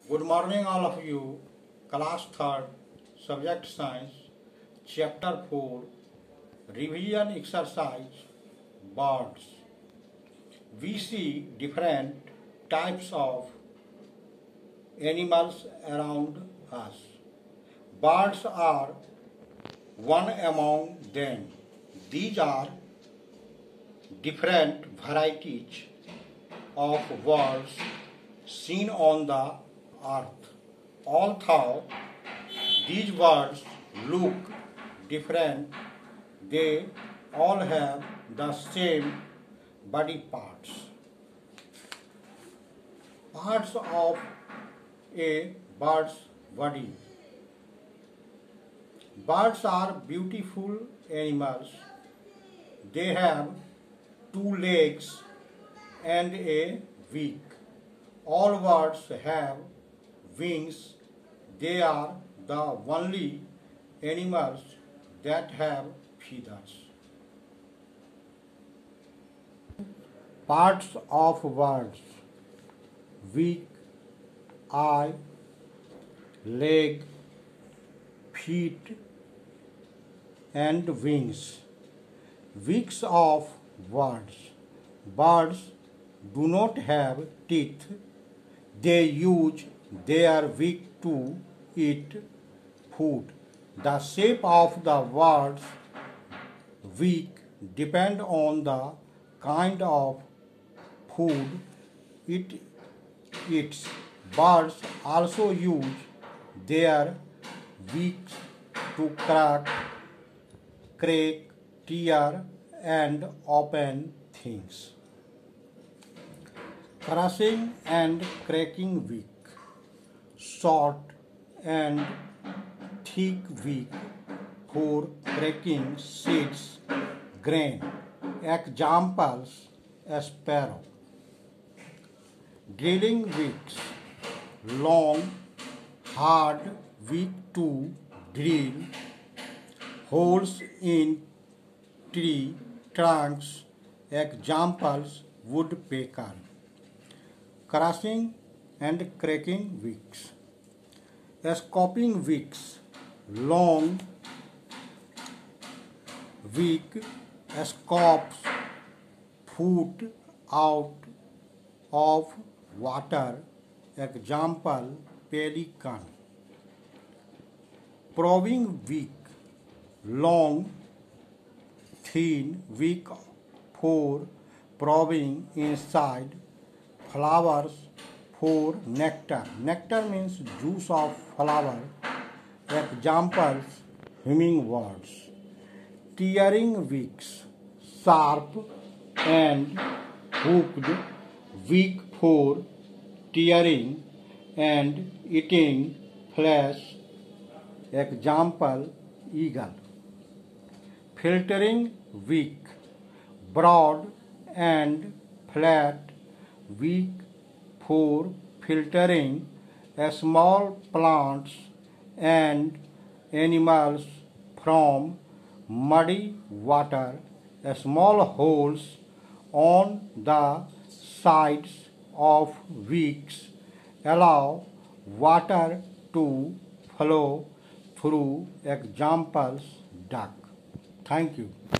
Good morning, all of you. Class 3rd, Subject Science, Chapter 4, Revision Exercise, Birds. We see different types of animals around us. Birds are one among them. These are different varieties of birds seen on the earth. Although these birds look different, they all have the same body parts. Parts of a bird's body. Birds are beautiful animals. They have 2 legs and a beak. All birds have wings. They are the only animals that have feathers. Parts of birds: beak, eye, leg, feet, and wings. Beaks of birds. Birds do not have teeth. They use their beak to eat food. The shape of the bird's beak depends on the kind of food it eats. Birds also use their beaks to crack, tear, and open things. Crushing and cracking beak. Short and thick beak for cracking seeds, grain. Examples: sparrow. Drilling beaks. Long, hard beak to drill holes in tree trunks. Examples: woodpecker. Crushing and cracking beaks. Scooping beaks. Long beak scoops food out of water. Example: pelican. Probing beak. Long, thin beak for probing inside flowers for nectar. Nectar means juice of flower. Examples: hummingbirds. Tearing beaks. Sharp and hooked beak for tearing and eating flesh. Example: eagle. Filtering beak. Broad and flat beak for filtering small plants and animals from muddy water. Small holes on the sides of beaks allow water to flow through. Examples: duck. Thank you.